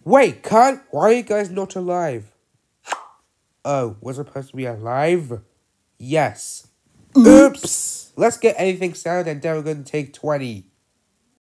Wait, why are you guys not alive? Oh, was I supposed to be alive? Yes. Oops! Let's get anything sound and then we're going to take 20.